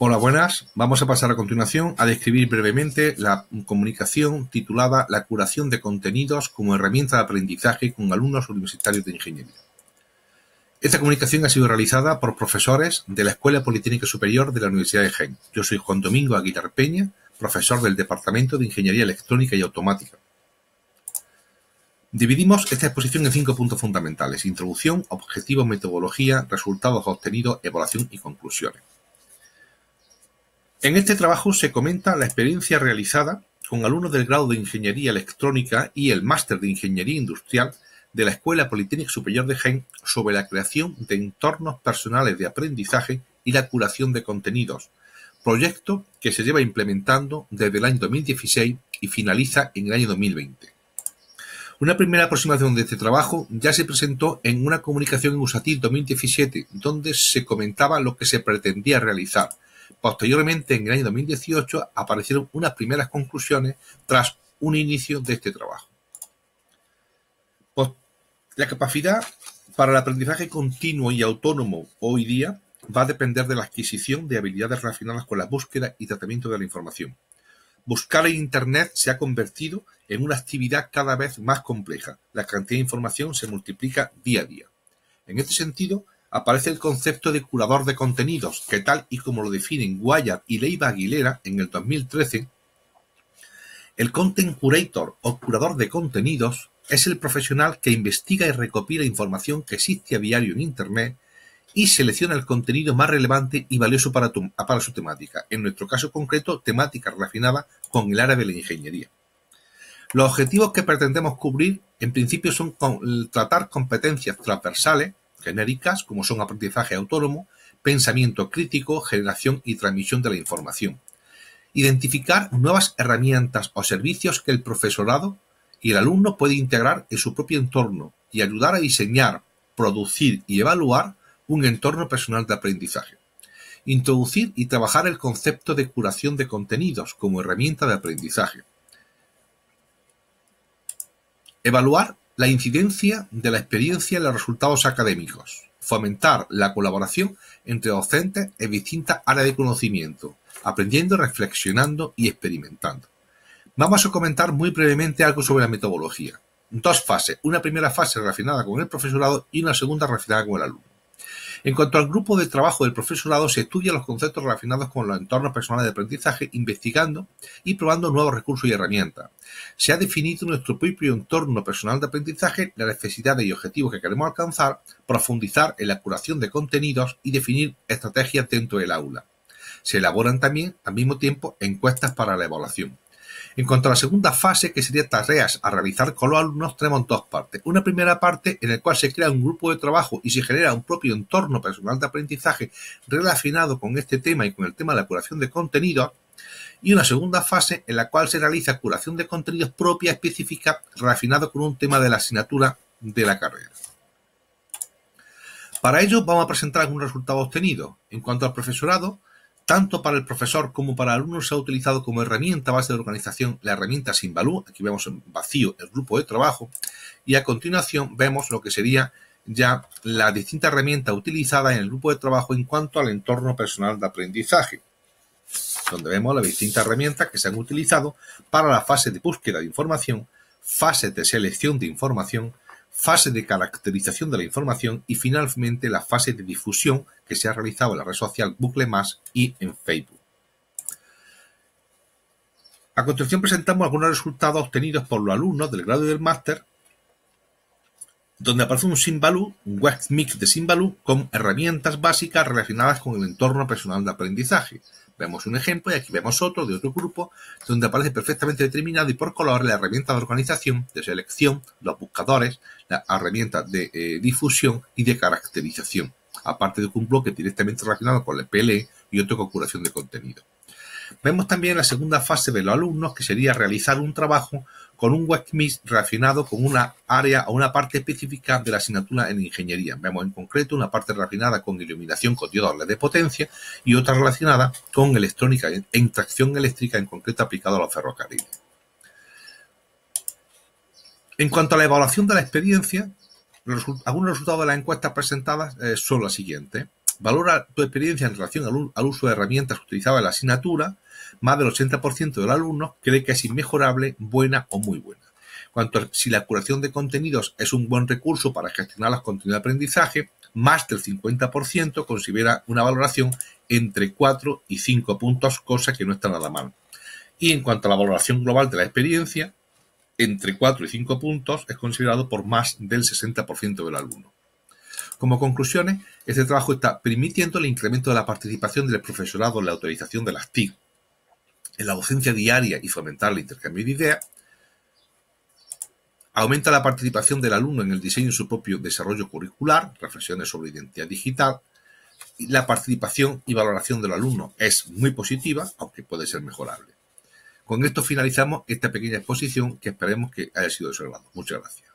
Hola, buenas. Vamos a pasar a continuación a describir brevemente la comunicación titulada La curación de contenidos como herramienta de aprendizaje con alumnos universitarios de ingeniería. Esta comunicación ha sido realizada por profesores de la Escuela Politécnica Superior de la Universidad de Jaén. Yo soy Juan Domingo Aguilar Peña, profesor del Departamento de Ingeniería Electrónica y Automática. Dividimos esta exposición en 5 puntos fundamentales: introducción, objetivos, metodología, resultados obtenidos, evaluación y conclusiones. En este trabajo se comenta la experiencia realizada con alumnos del grado de Ingeniería Electrónica y el máster de Ingeniería Industrial de la Escuela Politécnica Superior de Jaén sobre la creación de entornos personales de aprendizaje y la curación de contenidos, proyecto que se lleva implementando desde el año 2016 y finaliza en el año 2020. Una primera aproximación de este trabajo ya se presentó en una comunicación en USATIL 2017, donde se comentaba lo que se pretendía realizar. Posteriormente, en el año 2018, aparecieron unas primeras conclusiones tras un inicio de este trabajo. La capacidad para el aprendizaje continuo y autónomo hoy día va a depender de la adquisición de habilidades relacionadas con la búsqueda y tratamiento de la información. Buscar en Internet se ha convertido en una actividad cada vez más compleja. La cantidad de información se multiplica día a día. En este sentido, aparece el concepto de curador de contenidos, que tal y como lo definen Guayar y Leiva Aguilera en el 2013, el Content Curator o curador de contenidos es el profesional que investiga y recopila información que existe a diario en Internet y selecciona el contenido más relevante y valioso para su temática, en nuestro caso concreto, temática relacionada con el área de la ingeniería. Los objetivos que pretendemos cubrir, en principio, son tratar competencias transversales, genéricas, como son aprendizaje autónomo, pensamiento crítico, generación y transmisión de la información. Identificar nuevas herramientas o servicios que el profesorado y el alumno puede integrar en su propio entorno y ayudar a diseñar, producir y evaluar un entorno personal de aprendizaje. Introducir y trabajar el concepto de curación de contenidos como herramienta de aprendizaje. Evaluar la incidencia de la experiencia en los resultados académicos. Fomentar la colaboración entre docentes en distintas áreas de conocimiento, aprendiendo, reflexionando y experimentando. Vamos a comentar muy brevemente algo sobre la metodología. 2 fases, una primera fase relacionada con el profesorado y una segunda relacionada con el alumno. En cuanto al grupo de trabajo del profesorado, se estudian los conceptos relacionados con los entornos personales de aprendizaje, investigando y probando nuevos recursos y herramientas. Se ha definido nuestro propio entorno personal de aprendizaje, las necesidades y objetivos que queremos alcanzar, profundizar en la curación de contenidos y definir estrategias dentro del aula. Se elaboran también, al mismo tiempo, encuestas para la evaluación. En cuanto a la segunda fase, que sería tareas a realizar con los alumnos, tenemos 2 partes. Una primera parte en la cual se crea un grupo de trabajo y se genera un propio entorno personal de aprendizaje relacionado con este tema y con el tema de la curación de contenidos. Y una segunda fase en la cual se realiza curación de contenidos propia específica relacionado con un tema de la asignatura de la carrera. Para ello vamos a presentar algunos resultados obtenidos. En cuanto al profesorado, tanto para el profesor como para el alumno se ha utilizado como herramienta base de organización la herramienta Symbaloo. Aquí vemos en vacío el grupo de trabajo y a continuación vemos lo que sería ya la distinta herramienta utilizada en el grupo de trabajo en cuanto al entorno personal de aprendizaje, donde vemos las distintas herramientas que se han utilizado para la fase de búsqueda de información, fase de selección de información, fase de caracterización de la información y finalmente la fase de difusión que se ha realizado en la red social Google+ y en Facebook. A continuación presentamos algunos resultados obtenidos por los alumnos del grado y del máster, donde aparece un Symbaloo, un web mix de Symbaloo con herramientas básicas relacionadas con el entorno personal de aprendizaje. Vemos un ejemplo y aquí vemos otro de otro grupo donde aparece perfectamente determinado y por color la herramienta de organización, de selección, los buscadores, la herramienta de difusión y de caracterización, aparte de un bloque directamente relacionado con el PLE y otro con curación de contenido. Vemos también la segunda fase de los alumnos, que sería realizar un trabajo con un webmix relacionado con una área o una parte específica de la asignatura en ingeniería. Vemos en concreto una parte relacionada con iluminación con diodos de potencia y otra relacionada con electrónica e tracción eléctrica, en concreto aplicado a los ferrocarriles. En cuanto a la evaluación de la experiencia, algunos resultados de las encuestas presentadas son los siguientes. Valora tu experiencia en relación al uso de herramientas utilizadas en la asignatura. Más del 80% de los alumnos cree que es inmejorable, buena o muy buena. Cuanto a si la curación de contenidos es un buen recurso para gestionar los contenidos de aprendizaje, más del 50% considera una valoración entre 4 y 5 puntos, cosa que no está nada mal. Y en cuanto a la valoración global de la experiencia, entre 4 y 5 puntos es considerado por más del 60% del alumno. Como conclusiones, este trabajo está permitiendo el incremento de la participación del profesorado en la autorización de las TIC, en la docencia diaria y fomentar el intercambio de ideas. Aumenta la participación del alumno en el diseño de su propio desarrollo curricular, reflexiones sobre identidad digital. Y la participación y valoración del alumno es muy positiva, aunque puede ser mejorable. Con esto finalizamos esta pequeña exposición que esperemos que haya sido de su agrado. Muchas gracias.